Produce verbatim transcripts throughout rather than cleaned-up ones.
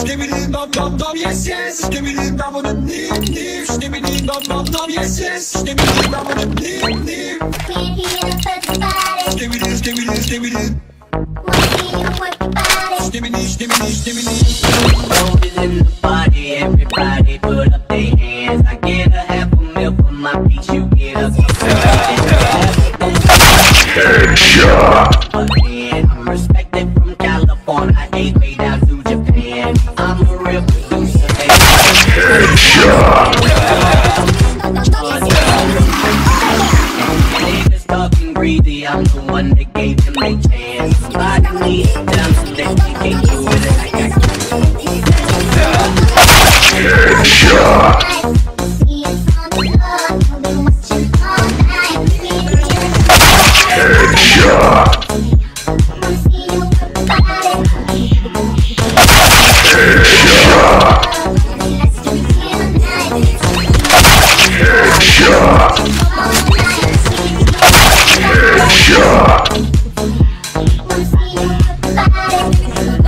Skibidi dum dum dum, yes yes. Skibidi dum dum dum dum. Skibidi dum dum dum, yes yes. Skibidi dum dum dum dum. Can't hear the first body. Skibidi skibidi skibidi. Wanna see you work your body. Skibidi skibidi skibidi. Rollers in the party, everybody put up their hands. I get a half a mil for my beats, you get a Headshot. Again, I'm respected from California, eight way down to Japan. I'm a real producer, Headshot. niggas talking greedy, I'm the one that gave them a chance. Somebody needs them so that they can do it like I can. Headshot. See us on the floor. You've been watching all night. Headshot. Wanna see you work your body. Headshot. Let's do it tonight. Headshot. Headshot. Wanna see you work your body.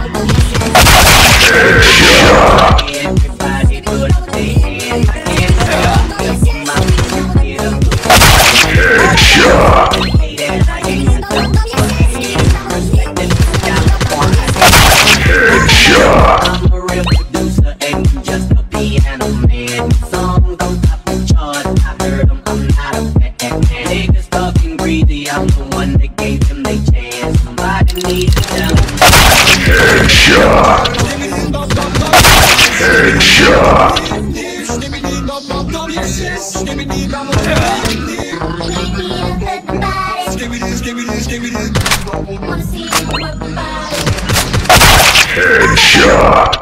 Headshot. Everybody put up their hands. I get a half a mil for my beats, you get a Headshot. say that I ain't got I'm respected from California. Headshot. I'm a real producer and you just a piano man. Song don't top the charts, I heard them, I'm not a fan. Niggas talking greedy, I'm the one that gave them they chance. Somebody needs to tell them. Headshot. Skibidi dum dum dum. Headshot. Skibidi dum dum dum, yes yes. Skibidi dum dum dum. Can't hear the first body. Skibidi skibidi skibidi. Wanna see you work your body. Headshot.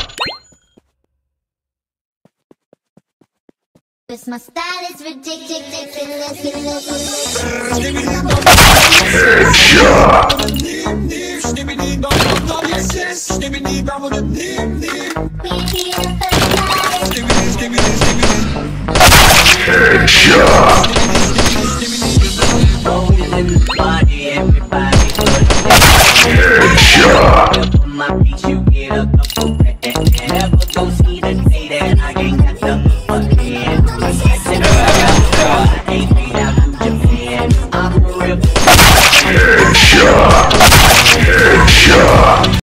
This my style is ridiculous. Skibidi dum dum dum. Headshot. Skibidi dum dum dum, yes yes. Skibidi dum dum dum dum. Can't hear the first body. Skibidi skibidi skibidi. Headshot. Rolling in the party, everybody put up their Headshot. hands. For my beats, you get a couple rand. Never gon' see the day that I ain't got the fucking respected. I ain't made out to Japan. I'm a real Headshot. Headshot.